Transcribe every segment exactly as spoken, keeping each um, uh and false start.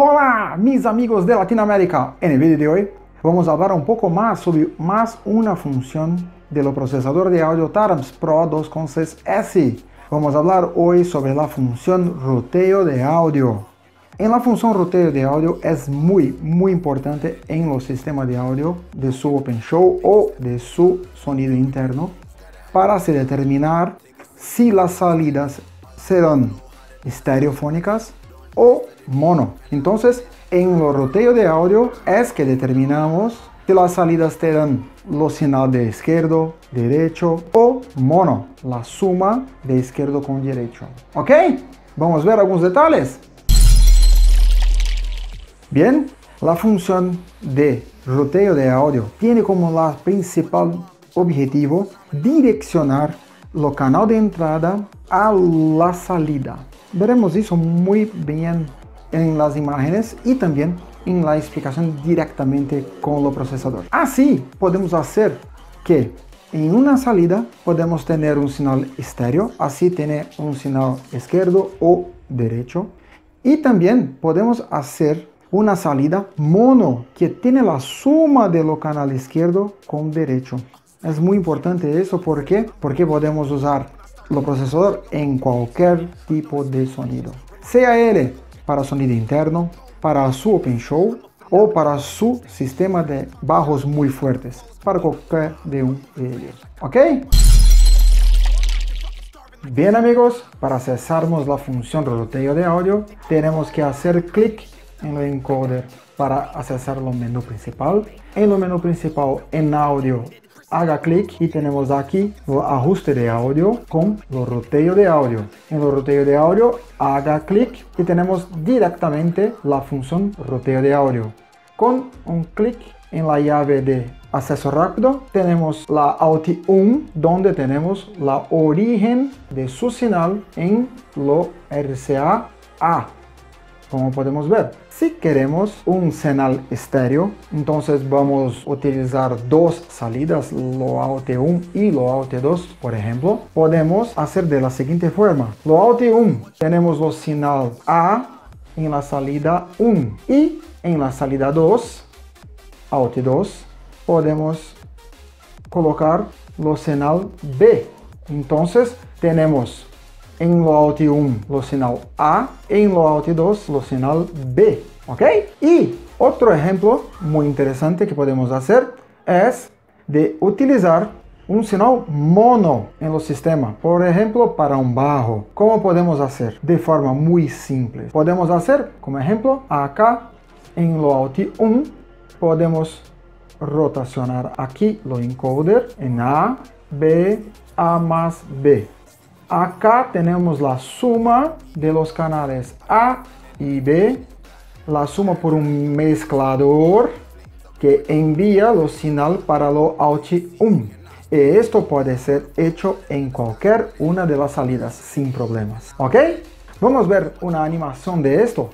Hola mis amigos de Latinoamérica, en el vídeo de hoy vamos a hablar un poco más sobre más una función del procesador de audio Tarams Pro dos punto seis S. Vamos a hablar hoy sobre la función ruteo de audio. En la función ruteo de audio es muy muy importante en los sistemas de audio de su OpenShow o de su sonido interno para se determinar si las salidas serán estereofónicas o mono. Entonces, en el ruteo de audio es que determinamos si las salidas te dan los señal de izquierdo, derecho o mono, la suma de izquierdo con derecho. ¿Ok? Vamos a ver algunos detalles. Bien, la función de ruteo de audio tiene como la principal objetivo direccionar el canal de entrada a la salida. Veremos eso muy bien en las imágenes y también en la explicación directamente con el procesador. Así podemos hacer que en una salida podemos tener un señal estéreo, así tiene un señal izquierdo o derecho, y también podemos hacer una salida mono que tiene la suma de lo canal izquierdo con derecho. Es muy importante eso, ¿por qué? Porque podemos usar el procesador en cualquier tipo de sonido, sea él para sonido interno, para su OpenShow o para su sistema de bajos muy fuertes, para cualquier de un de ellos. ¿Ok? Bien amigos, para accesarnos la función ruteo de audio, tenemos que hacer clic en el encoder para accesar el menú principal. En el menú principal, en audio, haga clic y tenemos aquí el ajuste de audio con el ruteo de audio. En el ruteo de audio, haga clic y tenemos directamente la función ruteo de audio. Con un clic en la llave de acceso rápido, tenemos la Alt uno, donde tenemos la origen de su señal en lo R C A A. Como podemos ver, si queremos un señal estéreo, entonces vamos a utilizar dos salidas, lo Alt uno y lo Alt dos, por ejemplo. Podemos hacer de la siguiente forma. Lo Alt uno, tenemos los señal A en la salida uno y en la salida dos, Alt dos, podemos colocar lo señal B. Entonces tenemos en lo Alt uno lo señal A, en lo Alt dos lo señal B, ¿ok? Y otro ejemplo muy interesante que podemos hacer es de utilizar un señal mono en los sistemas, por ejemplo para un bajo. ¿Cómo podemos hacer? De forma muy simple. Podemos hacer, como ejemplo, acá en lo Alt uno podemos rotacionar aquí lo encoder en A, B, A más B. Acá tenemos la suma de los canales A y B, la suma por un mezclador que envía los señal para lo Alt uno. Y esto puede ser hecho en cualquier una de las salidas sin problemas. ¿Ok? Vamos a ver una animación de esto.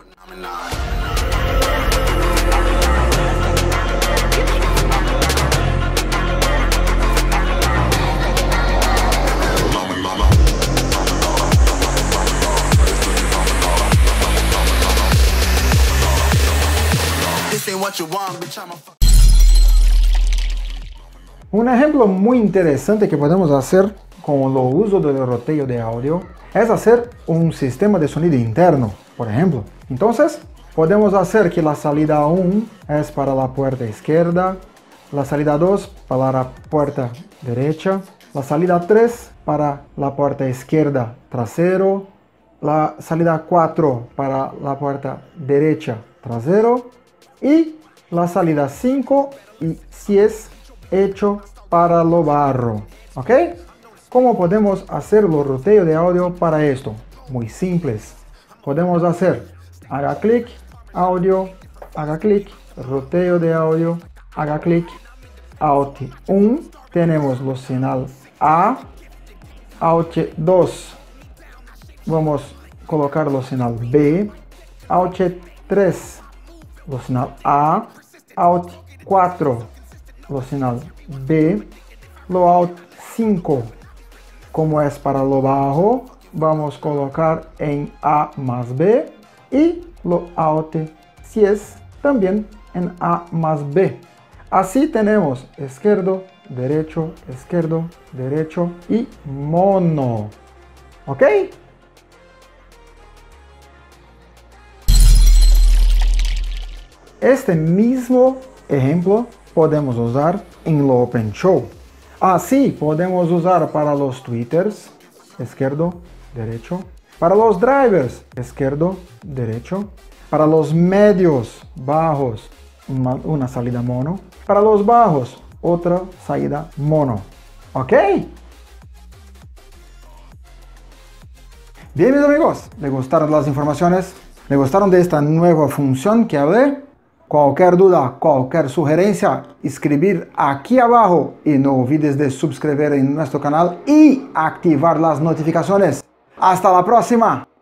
Un ejemplo muy interesante que podemos hacer con el uso del ruteo de audio es hacer un sistema de sonido interno, por ejemplo. Entonces, podemos hacer que la salida uno es para la puerta izquierda, la salida dos para la puerta derecha, la salida tres para la puerta izquierda trasero, la salida cuatro para la puerta derecha trasero y la salida cinco y seis hecho para lo barro. ¿Ok? ¿Cómo podemos hacer el ruteo de audio para esto? Muy simples. Podemos hacer, haga clic, audio, haga clic, ruteo de audio, haga clic, Alt uno, tenemos los señal A, Alt dos, vamos a colocar los señal B, Alt tres, lo señal A, Alt cuatro, lo señal B, lo Alt cinco, como es para lo bajo, vamos a colocar en A más B y lo Alt si es también en A más B. Así tenemos izquierdo, derecho, izquierdo, derecho y mono. ¿Ok? Este mismo ejemplo podemos usar en lo OpenShow. Así podemos usar para los tweeters, izquierdo, derecho. Para los drivers, izquierdo, derecho. Para los medios bajos, una, una salida mono. Para los bajos, otra salida mono. ¿Ok? Bien, mis amigos, ¿les gustaron las informaciones? ¿Les gustaron de esta nueva función que hablé? Cualquier duda, cualquier sugerencia, escribir aquí abajo y no olvides de suscribir en nuestro canal y activar las notificaciones. ¡Hasta la próxima!